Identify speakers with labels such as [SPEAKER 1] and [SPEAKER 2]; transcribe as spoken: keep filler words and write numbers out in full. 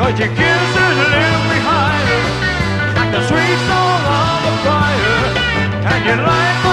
[SPEAKER 1] but your kisses live behind, like the sweet song of a choir, and you like